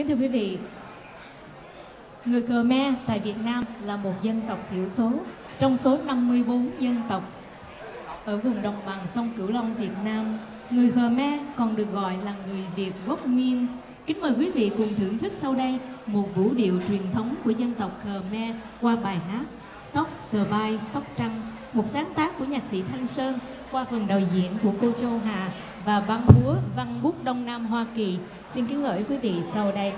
Kính thưa quý vị, người Khmer tại Việt Nam là một dân tộc thiểu số trong số 54 dân tộc ở vùng đồng bằng sông Cửu Long Việt Nam. Người Khmer còn được gọi là người Việt gốc Miên. Kính mời quý vị cùng thưởng thức sau đây một vũ điệu truyền thống của dân tộc Khmer qua bài hát Sóc Sờ Bai Sóc Trăng, một sáng tác của nhạc sĩ Thanh Sơn qua phần đạo diễn của cô Châu Hà và ban múa Văn Bút Đông Nam Hoa Kỳ. Xin kính gửi quý vị sau đây.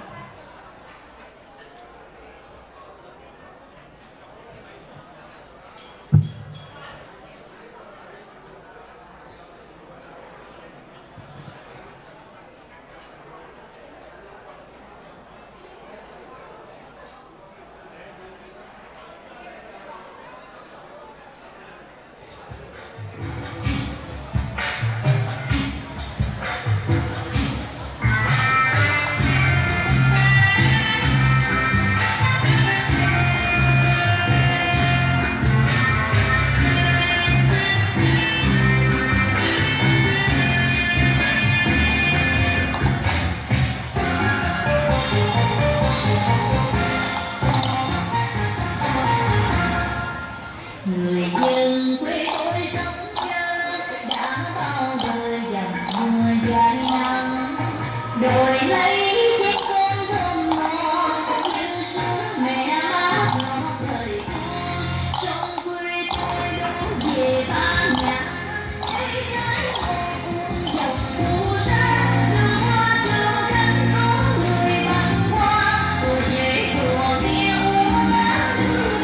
Người dân quê tôi sống chân đã bao đời dầm mưa dài nắng, đổi lấy chiếc con thơm ngon như sữa mẹ mát ngọt đời con. Trong quê tôi đổ về ba nhà thấy trái một dòng phù sa, đưa hoa đưa cánh có người băng qua tôi nhảy đùa nghe uống lá đưa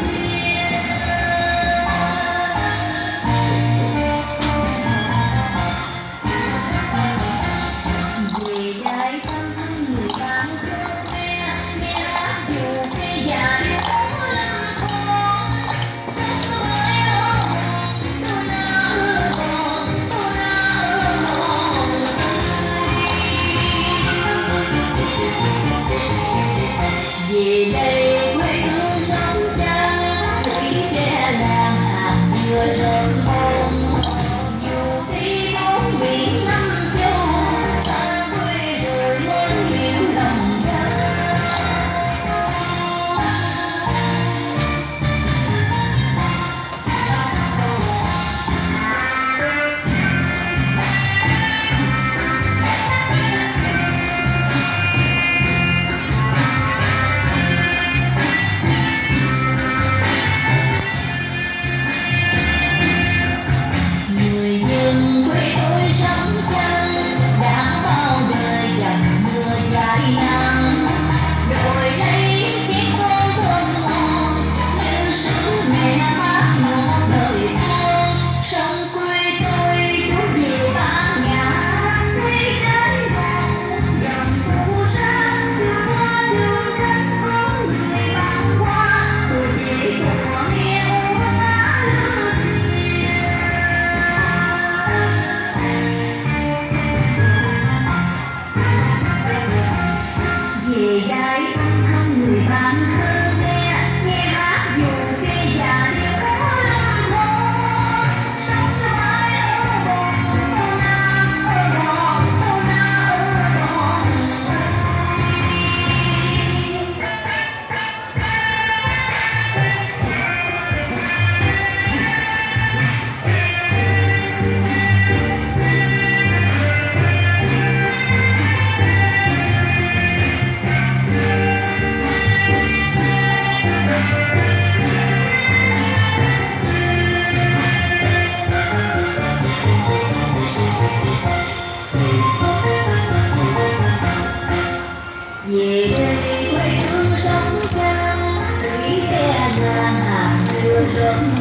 về đại thân người bạn Khmer nghe hát dù cây già điêu có lăng con. Sóc sờ bai ơ mòn tôi na ơ mòn tôi na ơ mòn. Về đây quê hương sống trắng tuổi trẻ làng hàng mưa rơm bông, dù khi bóng biển năm châu xa quê rồi mới hiểu lòng ta. Người dân quê tôi sống chân đã bao đời dầm mưa dài nắng, đổi lấy chiếc con thơm ngon như sữa mẹ mát ngọt đời con. Sông quê tôi đổ về ba ngả thấy trái vàng dầm phù sa, đưa hoa đưa cánh có người băng qua tôi về đùa nghe uống lá đưa về đây thăm người bạn Khmer nghe hát dù cây già điêu có lăng con. Sóc sờ bai ơ mòn tô na ơ mòn tô na ơ mòn. Về đây quê hương sống trắng tuổi trẻ làng hàng mưa rơm